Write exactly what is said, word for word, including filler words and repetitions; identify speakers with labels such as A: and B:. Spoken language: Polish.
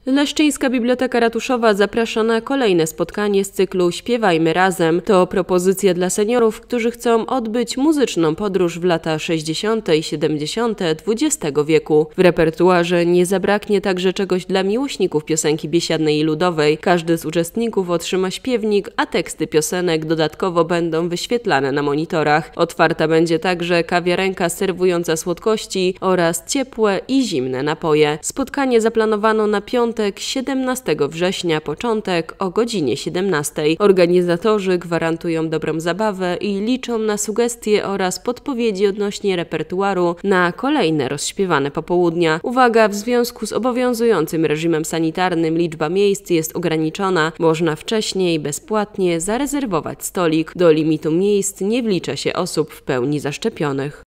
A: Leszczyńska Biblioteka Ratuszowa zaprasza na kolejne spotkanie z cyklu Śpiewajmy Razem. To propozycja dla seniorów, którzy chcą odbyć muzyczną podróż w lata sześćdziesiąte i siedemdziesiąte dwudziestego wieku. W repertuarze nie zabraknie także czegoś dla miłośników piosenki biesiadnej i ludowej. Każdy z uczestników otrzyma śpiewnik, a teksty piosenek dodatkowo będą wyświetlane na monitorach. Otwarta będzie także kawiarenka serwująca słodkości oraz ciepłe i zimne napoje. Spotkanie zaplanowano na piątek, siedemnastego września, początek o godzinie siedemnastej. Organizatorzy gwarantują dobrą zabawę i liczą na sugestie oraz podpowiedzi odnośnie repertuaru na kolejne rozśpiewane popołudnia. Uwaga, w związku z obowiązującym reżimem sanitarnym liczba miejsc jest ograniczona. Można wcześniej bezpłatnie zarezerwować stolik. Do limitu miejsc nie wlicza się osób w pełni zaszczepionych.